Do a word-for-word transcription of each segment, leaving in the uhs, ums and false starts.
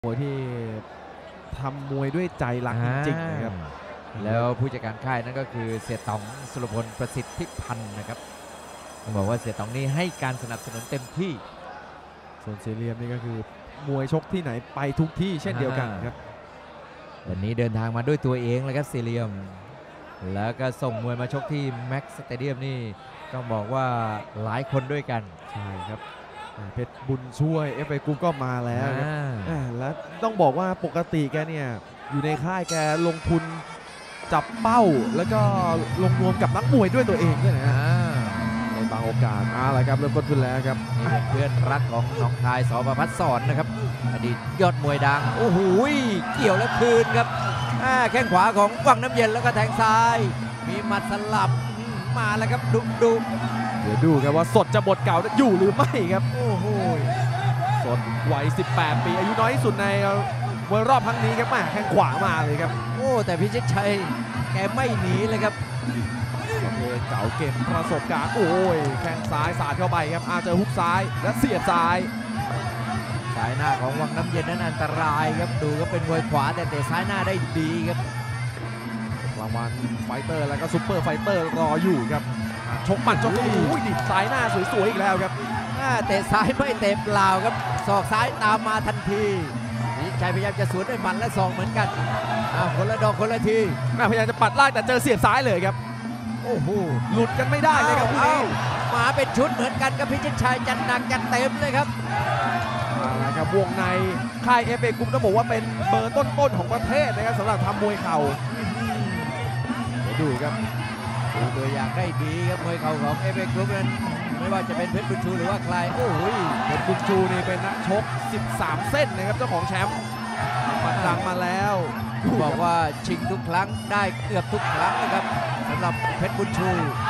มวยที่ทำมวยด้วยใจรักจริงๆนะครับแล้วผู้จัดการค่ายนั่นก็คือเสียต๋องสุรพลประสิทธิพันธ์นะครับต้องบอกว่าเสียต๋องนี่ให้การสนับสนุนเต็มที่ส่วนเซเรียมนี่ก็คือมวยชกที่ไหนไปทุกที่เช่นเดียวกันครับวันนี้เดินทางมาด้วยตัวเองเลยครับเซเรียมแล้วก็ส่งมวยมาชกที่แม็กซ์สเตเดียมนี่ต้องบอกว่าหลายคนด้วยกันใช่ครับเพชรบุญช่วย เอฟ เอ Group ก็มาแล้วครับและต้องบอกว่าปกติแกเนี่ยอยู่ในค่ายแกลงทุนจับเป้าแล้วก็ลงนวมกับนักมวยด้วยตัวเองด้วยนะในบางโอกาสอะไรครับเริ่มต้นขึ้นแล้วครับนี่เป็นเพื่อนรักของน้องคายสอประภัสสอนนะครับอดีตยอดมวยดังโอ้โหเกี่ยวแล้วคืนครับแข้งขวาของวังน้ำเย็นแล้วก็แทงซ้ายมีหมัดสลับมาแล้วครับดุดุเดี๋ยวดูครับว่าสดจะบทเก่าอยู่หรือไม่ครับโอ้โหสดวัยสิบแปดปีอายุน้อยที่สุดในมวยรอบครั้งนี้ครับมาแข้งขวามาเลยครับโอ้แต่พิชิตชัยแกไม่หนีเลยครับเก่าเก็บประสบการณ์โอ้ยแข้งซ้ายสาดเข้าไปครับอาเจอฮุกซ้ายและเสียบซ้ายสายหน้าของวังน้ำเย็นนั้นอันตรายครับดูก็เป็นมวยขวาแต่เตะซ้ายหน้าได้ดีครับรางวัลไฟเตอร์แล้วก็ซุปเปอร์ไฟเตอร์รออยู่ครับชกมันชกโอ้ยดิซ้ายหน้าสวยๆอีกแล้วครับเตะซ้ายไม่เตะเปล่าครับศอกซ้ายตามมาทันทีพิชิตชัยพยายามจะสวนด้วยหมัดและศอกเหมือนกันคนละดอกคนละทีพยายามจะปัดล่างแต่เจอเสียบซ้ายเลยครับโอ้โหหลุดกันไม่ได้เลยครับเอามาเป็นชุดเหมือนกันกับพิชิตชัยจัดหนักจัดเต็มเลยครับเอาละครับวงในค่าย เอฟ เอ Group ต้องบอกว่าเป็นเบอร์ต้นๆของประเทศนะครับสำหรับทำมวยเข่าเดี๋ยวดูครับดูตัวอย่างได้ดีครับมวยเข่าของ เอฟ เอ Group นั้นไม่ว่าจะเป็นเพชรบุญชูหรือว่าใครโอ้ยเพชรบุญชูนี่เป็นนักชกสิบสามเส้นนะครับเจ้าของแชมป์มันดังมาแล้วบอกว่าชิงทุกครั้งได้เกือบทุกครั้งนะครับสำหรับเพชรบุญชู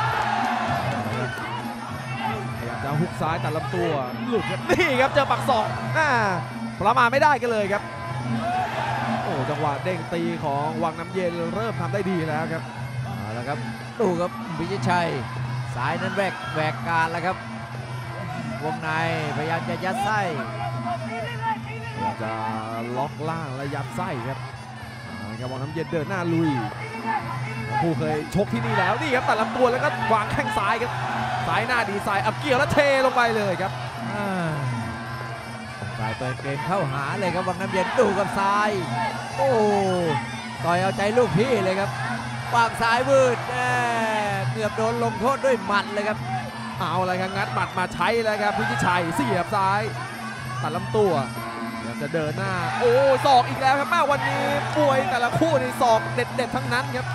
พยายามจะฮุกซ้ายตัดลำตัวหลุดครับนี่ครับเจอปักศอกประมาณไม่ได้กันเลยครับโอ้จังหวะเด้งตีของวังน้ำเย็นเริ่มทำได้ดีแล้วครับเอาละครับดูครับพิชิตชัยสายนั้นแหวกแหวกการแล้วครับวงในพยายามจะยัดไส้พยายามจะล็อกล่างและยัดไส้ครับครับวังน้ำเย็นเดินหน้าลุยผู้เคยชกที่นี่แล้วนี่ครับตัดลำตัวแล้วก็วางแข้งซ้ายครับซ้ายหน้าดีซ้ายอับเกี่ยวแล้วเทลงไปเลยครับสายเปิดเกมเข้าหาเลยครับวังน้ำเย็นดูกับซ้ายโอ้ต่อยเอาใจลูกพี่เลยครับวางซ้ายวืดเกือบโดนลงโทษด้วยหมัดเลยครับเอาอะไรครับงัดหมัดมาใช้แล้วครับพิชิตชัยเสียบซ้ายตัดลำตัวจะเดินหน้าโอ้ศอกอีกแล้วครับมาวันนี้ป่วยแต่ละคู่ในศอกเด็ดๆทั้งนั้นครับ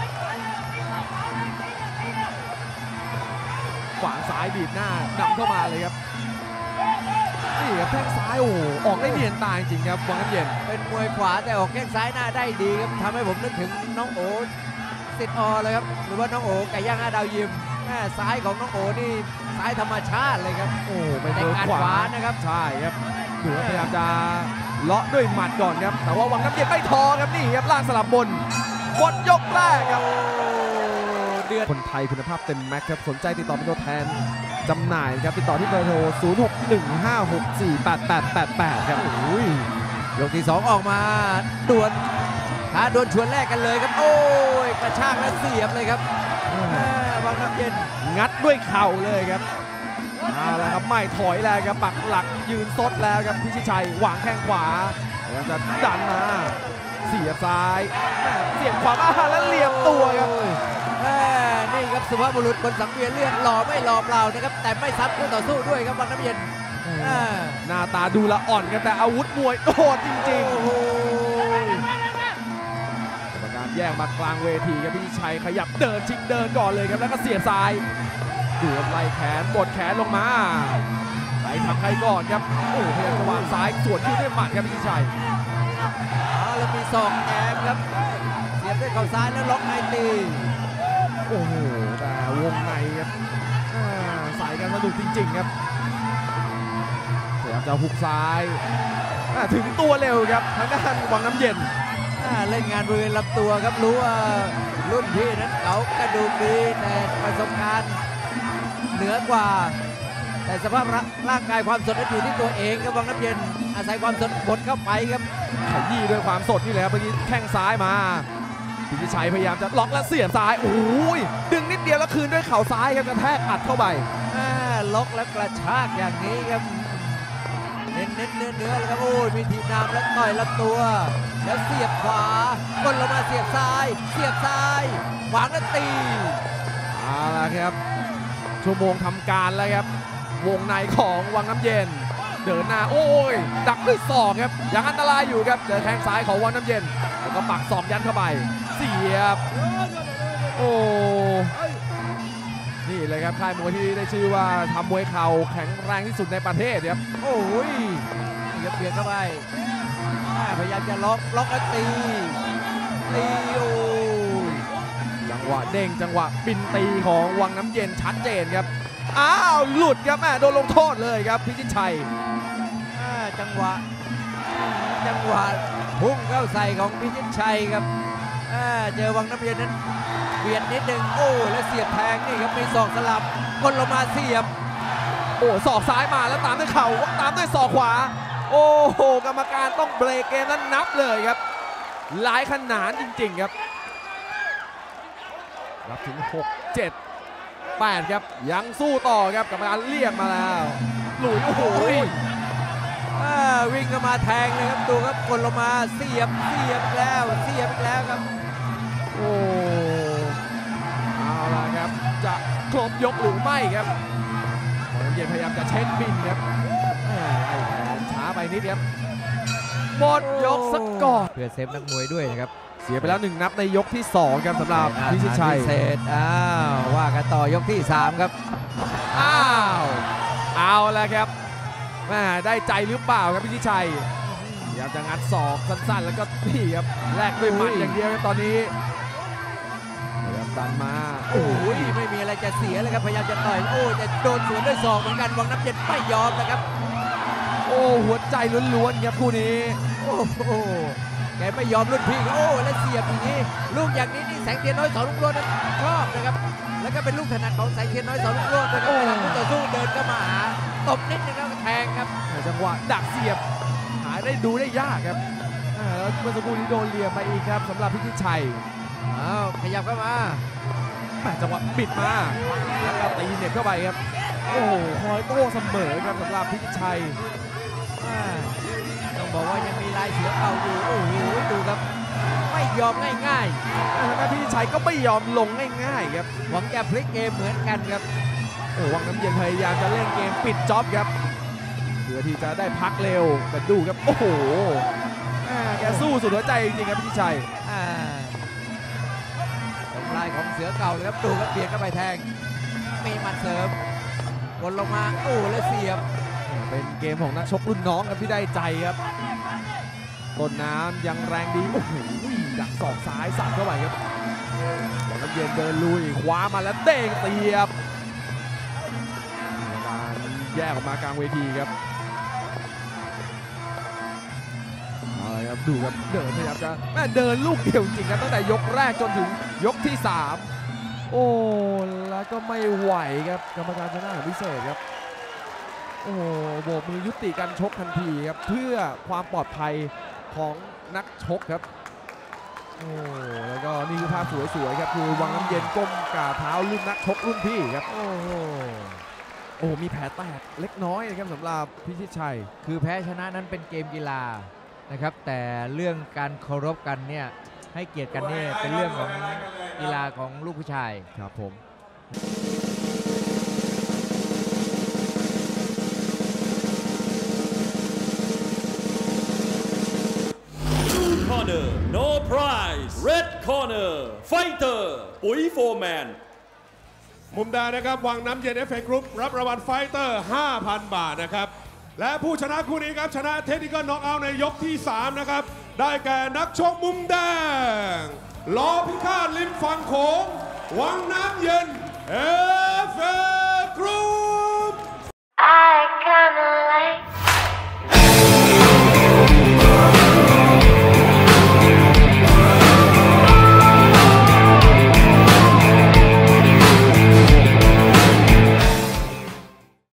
ขวางซ้ายบีบหน้านำเข้ามาเลยครับนี่ครับแข้งซ้ายโอ้ออกได้เนียนตาจริงครับวังน้ำเย็นเป็นมวยขวาแต่ออกแข้งซ้ายหน้าได้ดีครับทำให้ผมนึกถึงน้องโอสิทธิ์อเลยครับหรือว่าน้องโอไก่ย่างห้าดาวยิมแม่ซ้ายของน้องโอนี่ซ้ายธรรมชาติเลยครับโอ้เป็นเบอร์ขวานะครับใช่ครับดูพยายามจะเลาะด้วยหมัดก่อนครับแต่ว่าวังน้ำเย็นไม่ท้อครับนี่ครับล่างสลับบนหมดยกแรกครับเดือดคนไทยคุณภาพเต็มแม็กครับสนใจติดต่อเป็นตัวแทนจำหน่ายครับติดต่อที่เบอร์โทรศูนย์ หก หนึ่ง ห้า หก สี่ แปด แปด แปด แปดครับโอ้ยยกที่สองออกมาดวลท้าดวลชวนแรกกันเลยครับโอ้ยกระชากและเสียบเลยครับวังน้ำเย็นงัดด้วยเข่าเลยครับเอาละครับไม่ถอยแล้วครับปักหลักยืนซดแล้วครับพิชิตชัยวางแข้งขวาแล้วจะดันมาเสียบซ้ายเสียบขวามาแล้วเหลี่ยมตัวครับนี่ครับสุภาพบุรุษคนสังเวียนเลือดหล่อไม่หล่อเปล่านะครับแต่ไม่ซ้ำคู่ต่อสู้ด้วยครับวังน้ำเย็นหน้าตาดูละอ่อนกันแต่อาวุธมวยโหดจริงๆกรรมการแยกมากลางเวทีครับพิชิตชัยขยับเดินชิงเดินก่อนเลยครับแล้วก็เสียบซ้ายดูไล่แขนบดแขนลงมาใครทำใครก่อนครับโอ้พยายามจะวางซ้ายสวนขึ้นด้วยหมัดครับพิชิตชัยแล้วมีศอกแกมครับเสียบด้วยเข่าซ้ายแล้วล็อกในตีโอ้โหแต่วงในครับใส่กันสนุกจริงๆครับพยายามจะหุกซ้ายถึงตัวเร็วครับทางด้านวังน้ำเย็นเล่นงานบริเวณลำตัวครับรู้ว่ารุ่นพี่นั้นเขากระดูกดีแต่ประสบการณ์เหนือกว่าแต่สภาพร่างกายความสดนั้นอยู่ที่ตัวเองครับวังน้ำเย็นออาศัยความสดบดเข้าไปครับขยี้ด้วยความสดนี่แหละครับเมื่อกี้แข้งซ้ายมาพิชิตชัยพยายามจะล็อกและเสียบซ้ายโอ้ยดึงนิดเดียวแล้วคืนด้วยเข่าซ้ายครับกระแทกอัดเข้าไปอ่าล็อกและกระชากอย่างนี้ครับเน้นเน้นเนื้อเนื้อเลยครับโอ้ยมีทีมนำแล้วต่อยลำตัวแล้วเสียบขวากดลงมาเสียบซ้าย เสียบซ้ายขวางแล้วตีเอาละครับชั่วโมงทำการแล้วครับวงในของวังน้ำเย็นเดินหน้าโอ้ยดักด้วยศอกครับยังอันตรายอยู่ครับเจอแข้งซ้ายของวังน้ำเย็นแล้วก็ปักศอกยันเข้าไปเสียบโอ้นี่เลยครับค่ายมวยที่ได้ชื่อว่าทำมวยเข่าแข็งแรงที่สุดในประเทศครับโอ้ยนี่ครับเบียดเข้าไปอ่าพยายามจะล็อกล็อกแล้วตีตีโอ้ยจังหวะเด้งจังหวะบินตีของวังน้ำเย็นชัดเจนครับอ้าวหลุดครับแม่โดนลงโทษเลยครับพิชิตชัยอ่าจังหวะจังหวะพุ่งเข้าใส่ของพิชิตชัยครับอ่าเจอวังน้ำเย็นนั้นเบียดนิดนึงโอ้แล้วเสียบแทงนี่ครับมีศอกสลับกดลงมาเสียบโอ้ศอกซ้ายมาแล้วตามด้วยเข่าตามด้วยศอกขวาโอ้โหกรรมการต้องเบรกเกมนั้นนับเลยครับหลายขนาดจริงๆครับรับถึงหก เจ็ด แปดครับยังสู้ต่อครับกรรมการเรียกมาแล้วหลุยโอ้โหอ่าวิ่งเข้ามาแทงเลยครับดูครับกดลงมาเสียบเสียบแล้วเสียบอีกแล้วครับโอ้เอาละครับจะครบยกหรือไม่ครับวังน้ำเย็นพยายามจะเช็คบินครับแหม่ไอ้แขนช้าไปนิดครับหมดยกสักก่อนเพื่อเซฟนักมวยด้วยนะครับเสียไปแล้วหนึ่งนับในยกที่สองครับสำหรับพิชิตชัยพิเศษอ้าวว่ากันต่อยกที่สามครับอ้าวเอาแล้วครับแม่ได้ใจหรือเปล่าครับพิชิตชัยพยายามจะงัดศอกสั้นๆแล้วก็นี่ครับแลกด้วยหมัดอย่างเดียวครับตอนนี้พยายามดันมาโอ้ยไม่มีอะไรจะเสียเลยครับพยายามจะต่อยโอ้จะโดนสวนด้วยศอกเหมือนกันวังน้ำเย็นไม่ยอมนะครับโอ้หัวใจล้วนๆครับคู่นี้โอ้โหแกไม่ยอมรุ่นพี่โอ้แล้วเสียบอย่างนี้ลูกอย่างนี้นี่แสงเทียนน้อยสอนลุงโรจน์นั้นชอบนะครับแล้วก็เป็นลูกถนัดของแสงเทียนน้อยสอนลุงโรจน์นะครับเวลาคู่ต่อสู้เดินเข้ามาหาตบนิดนึงแล้วแทงครับจังหวะดักเสียบหาได้ดูได้ยากครับอ่าแล้วเมื่อสักครู่นี้โดนเหลี่ยมไปอีกครับสำหรับพิชิตชัยอ้าวขยับเข้ามาแม่จังหวะบิดมาแล้วก็ตีเหน็บเข้าไปครับโอ้โหคอยโต้เสมอครับสำหรับพิชิตชัยอ่าต้องบอกว่ายังมีลายเสือเก่าอยู่โอ้โหดูครับไม่ยอมง่ายทางด้านพิชิตชัยก็ไม่ยอมลงง่ายๆครับๆหวังจะพลิกเกมเหมือนกันครับโอ้วังน้ำเย็นพยายามจะเล่นเกมปิดจ็อบครับเพื่อที่จะได้พักเร็วแต่ดูครับโอ้โหแม่แกสู้สุดหัวใจจริงๆครับพิชิตชัยอ่าตรงลายของเสือเก่าเลยครับดูครับเบียดเข้าไปแทงมีหมัดเสริมกดลงมาโอ้แล้วเสียบเป็นเกมของนักชกรุ่นน้องครับที่ได้ใจครับต้นน้ำยังแรงดีโอ้โหดักศอกซ้ายสับเข้าไปครับวังน้ำเย็นเดินลุยคว้ามาแล้วเด้งเสียบการแยกออกมากลางเวทีครับเอาละครับดูครับเดินพยายามจะแม่เดินลูกเดียวจริงๆครับตั้งแต่ยกแรกจนถึงยกที่สามโอ้แล้วก็ไม่ไหวครับกรรมการชนะพิเศษครับโอ้โบกมือยุติการชกทันทีครับเพื่อความปลอดภัยของนักชกครับโอ้แล้วก็นี่คือภาพสวยๆครับคือวังน้ำเย็นก้มกราบเท้ารุ่นนักชกรุ่นพี่ครับโอ้โหโอ้มีแผลแตกเล็กน้อยนะครับสำหรับพิชิตชัยคือแพ้ชนะนั้นเป็นเกมกีฬานะครับแต่เรื่องการเคารพกันเนี่ยให้เกียรติกันเนี่ยเป็นเรื่องของกีฬาของลูกผู้ชายครับผม Corner no prize Red Corner Fighter ปุ๋ยโฟร์แมนมุมแดงนะครับวังน้ำเย็นเอฟเอกรุ๊ปรับรางวัลไฟเตอร์ ห้าพัน บาทนะครับและผู้ชนะคู่นี้ครับชนะเทคนิคน็อกเอาท์ในยกที่ สาม นะครับได้แก่นักชกมุมแดงล้อพิฆาตริมฝั่งโขงวังน้ำเย็นเอฟเอกรุ๊ป